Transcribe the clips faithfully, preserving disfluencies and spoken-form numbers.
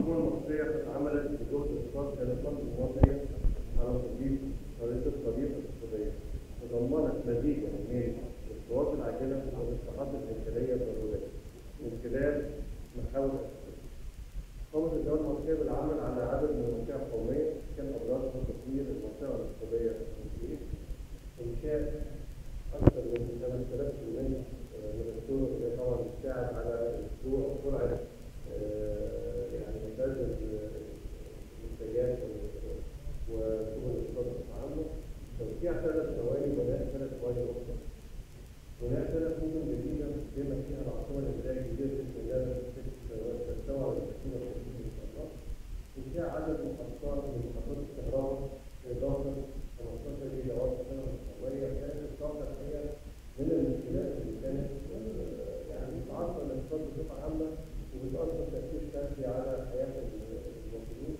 الحكومة المصرية عملت بدور الاقتصاد كانت فرض المواطنية على تطبيق خريطة الطريق الاقتصادية، تضمنت مزيجا من الخطوات العاجلة والاصلاحات الهيكلية الضرورية من خلال محاور أساسية. قامت الدولة المصرية بالعمل على عدد من المواقع القومية كان أبرزها تطوير المنطقة الاقتصادية التنسيقية، إنشاء أكثر من ثلاثة آلاف كيلومتر من الطرق اللي طبعا بتساعد على سرعة يعني إنتاج المنتجات وسبل الاقتصاد التعامل، توسيع ثلاث ثواني بناء ثلاث ثواني أخرى، بناء ثلاث مدن جديدة بما فيها العاصمة الإدارية الجديدة بإذن الله تستوعب التسعين والخمسين إن شاء الله، إنشاء عدد محطات من محطات الكهرباء إضافة خمستاشر جيجا وات سنة مستوية كانت الطاقة هي من المشكلات اللي كانت يعني بتعطل الاقتصاد بصفة عامة وبتأثر تأثير سلبي على حياة المواطنين.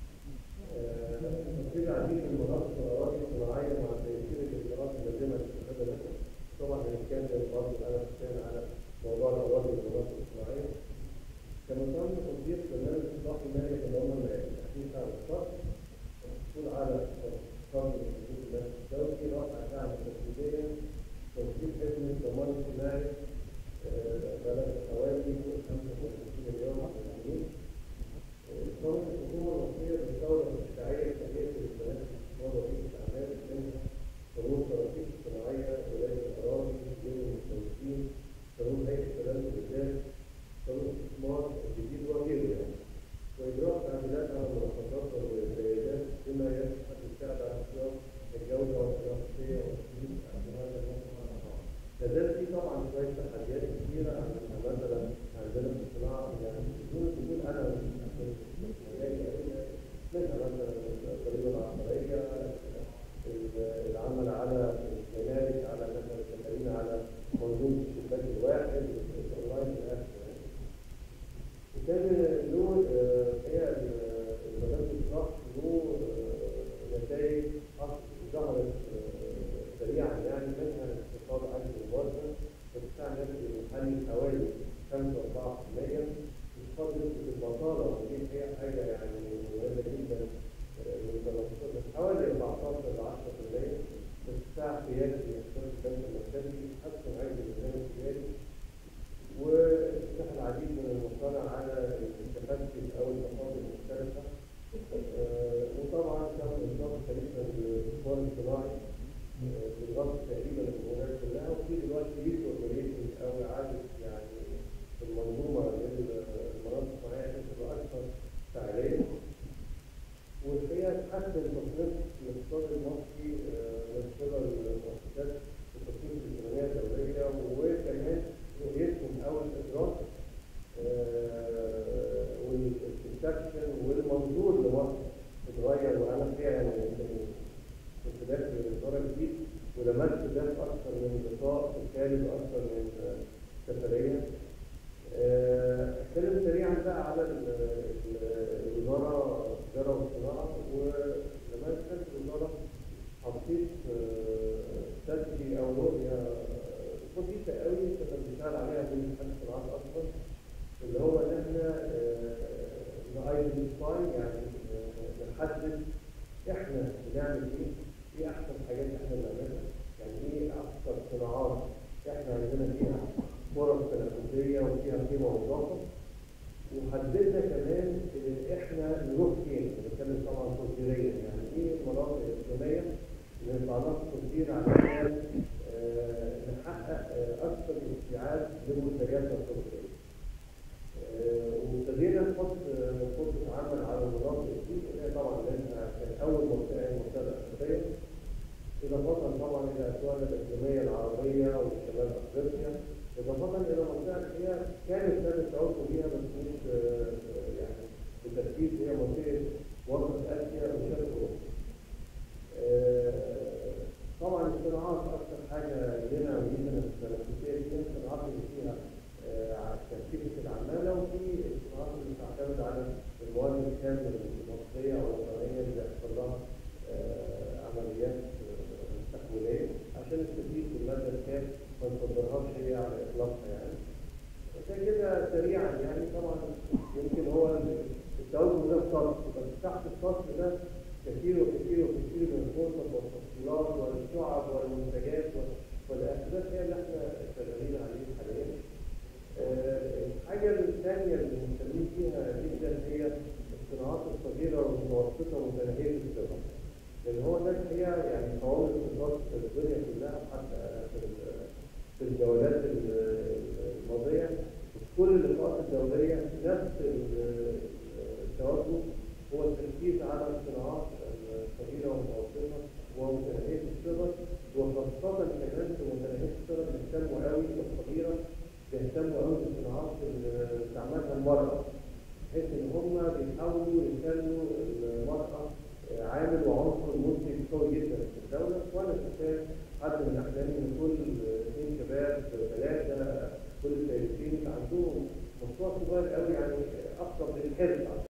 تطوير العديد من المناطق والأراضي الصناعية مع تيسير الإجراءات اللازمة للاستفادة منها. طبعا كان برضه أنا كان على موضوع الأراضي والمناطق الصناعية. كما تم تطبيق برنامج إصلاح مالي يتضمن تحديث سعر الصرف، الحصول على فرض حدود الناس الدولي، رفع الدعم التسويقية، توفير خدمة ضمان اجتماعي بلغ حوالي خمسة وخمسين مليون جنيه. قامت الحكومة المصرية بالثورة التشريعية لتغيير البنات الاستثمار وبيئة الأعمال منها قانون التراخيص الصناعية، ولاية الأراضي، دين المستوردين، قانون هيئة سلامة الرجال، قانون الاستثمار الجديد وغيره يعني. وإجراء تعديلات على المناقصات والزيادات بما يساعد على اختيار الجودة والتنافسية وتحديد احتمال المنطقة. لازال في طبعا شوية تحديات كثيرة مثلا عندنا في الصناعة يعني بدون بدون أنا منها مثلا الضريبة العقارية، العمل على الجمارك، على مثلا التمارين على منظومة الشباك الواحد، الأونلاين وكان له هي البرنامج الإصلاح له نتائج ظهرت سريعا يعني منها انخفاض عجز الموازنة، ارتفاع الناتج المحلي حوالي خمسة وأربعة بالمية، انخفاض نسبة البطالة ودي هي حاجة يعني مهمة جدا من حوالي أربعتاشر ل عشرة بالمية، ارتفاع قيادي في اقتصاد البنك المركزي، حسن عجز الميزان التجاري، وافتتاح العديد من المصانع على التفتت او التفاضل المختلفه. وطبعا كان انشاء خليفه الاستثمار الصناعي بالغرب تقريبا الجمهوريه كلها، وفي دلوقتي ريسورسيشن او اعاده يعني المنظومه للمناطق الصناعيه تبقى اكثر فعاليه. والحقيقه تحسن تصنيف الاقتصاد المصري من قبل المؤسسات التصنيف الالكترونيه الدوليه، وكمان رؤيتهم او الادراك والانسبشن والمنظور لمصر اتغير. وانا فيها يعني كنت داخل الاداره جديد ولمست ده اكثر من لقاء الخارج واكثر من سفريه. اتكلم سريعا بقى على الوزاره التجاره والصناعه. ولما دخلت الوزاره حطيت استراتيجي او رؤيه بسيطه قوي كنا بنشتغل عليها في اتحاد الصناعات اصلا، اللي هو ان احنا نايدنتيفاي يعني نحدد احنا بنعمل ايه، ايه احسن حاجات احنا بنعملها، يعني ايه اكثر صناعات احنا عندنا فيها فرص تنافسيه وفيها قيمه مضافه، وحددنا كمان احنا نروح فين. بنتكلم طبعا تصديريا، يعني ايه المناطق الاقليميه اللي نطلع لها تصدير عشان نحقق اكثر استيعاب لمنتجاتنا التصديريه. وابتدينا نحط خطه عمل على المناطق دي، اللي هي طبعا لانها كانت اول منطقه هي المنطقه الاساسيه، اضافه طبعا الى اسواقنا الاقليميه العربيه وشمال افريقيا، اضافه الى منطقه هي كانت لازم تعود بيها بس مش يعني بالتركيز، هي منطقه وسط اسيا وشرق اوروبا. طبعا الصناعات اكثر حاجه لنا ويمكن التنافسيه دي الصناعات اللي فيها تكثيف العماله، وفي الصناعات اللي بتعتمد على المواد الخام المصريه او الوطنيه اللي بيحصل لها عمليات تحويليه عشان نستفيد بالماده الخام ما نصدرهاش هي على اطلاقها يعني. عشان كده سريعا يعني طبعا يمكن التوجه ده الصرف، بس تحت الصرف ده كثير وكثير وكثير من الفرص والتفصيلات والشعب والمنتجات والاسباب هي اللي احنا شغالين عليه حاليا. آه، الحاجه الثانيه اللي مهتمين فيها جدا هي الصناعات الصغيره والمتوسطه ومتناهيه الصغر. لان هو ده الحقيقه يعني قوام الاقتصاد في الدنيا كلها، حتى في في الجولات الماضيه في كل اللقاءات الدوليه نفس التوجه هو التركيز على الصناعات الصغيره والمتوسطه ومتناهيه الصغر، وخاصه كمان في متناهيه الصغر بيهتموا قوي والصغيره بيهتموا قوي بالصناعات اللي بتعملها المراه، بحيث ان هم بيحاولوا يخلوا المراه عامل وعنصر منتج قوي جدا في الدوله. وانا شايف حد من احلامي ان كل اثنين شباب ثلاثه كل سيدتين عندهم مشروع صغير قوي يعني اقرب للحرفه.